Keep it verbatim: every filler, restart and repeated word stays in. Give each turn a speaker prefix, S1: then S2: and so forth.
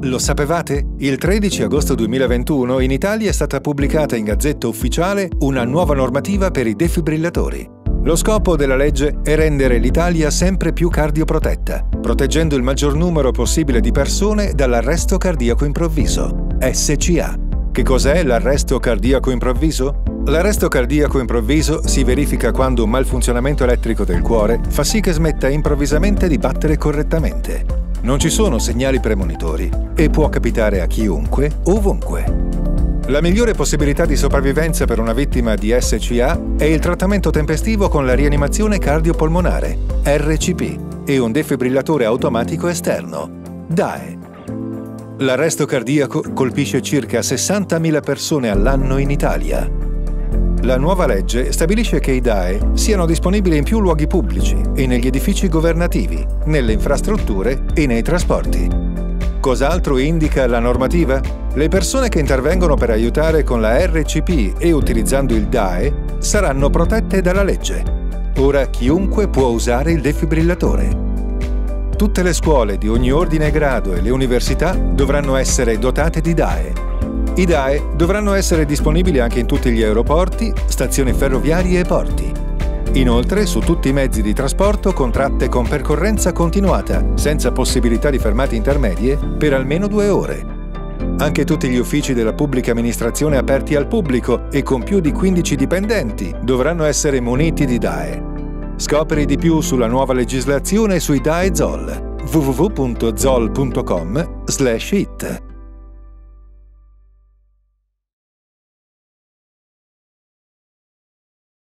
S1: Lo sapevate? Il tredici agosto duemilaventuno in Italia è stata pubblicata in Gazzetta Ufficiale una nuova normativa per i defibrillatori. Lo scopo della legge è rendere l'Italia sempre più cardioprotetta, proteggendo il maggior numero possibile di persone dall'arresto cardiaco improvviso, S C A. Che cos'è l'arresto cardiaco improvviso? L'arresto cardiaco improvviso si verifica quando un malfunzionamento elettrico del cuore fa sì che smetta improvvisamente di battere correttamente. Non ci sono segnali premonitori e può capitare a chiunque, ovunque. La migliore possibilità di sopravvivenza per una vittima di S C A è il trattamento tempestivo con la rianimazione cardiopolmonare, R C P, e un defibrillatore automatico esterno, D A E. L'arresto cardiaco colpisce circa sessantamila persone all'anno in Italia. La nuova legge stabilisce che i D A E siano disponibili in più luoghi pubblici e negli edifici governativi, nelle infrastrutture e nei trasporti. Cos'altro indica la normativa? Le persone che intervengono per aiutare con la R C P e utilizzando il D A E saranno protette dalla legge. Ora chiunque può usare il defibrillatore. Tutte le scuole di ogni ordine e grado e le università dovranno essere dotate di D A E. I D A E dovranno essere disponibili anche in tutti gli aeroporti, stazioni ferroviarie e porti. Inoltre, su tutti i mezzi di trasporto con tratte con percorrenza continuata, senza possibilità di fermate intermedie, per almeno due ore. Anche tutti gli uffici della pubblica amministrazione aperti al pubblico e con più di quindici dipendenti dovranno essere muniti di D A E. Scopri di più sulla nuova legislazione sui D A E Zoll. w w w punto zoll punto com slash it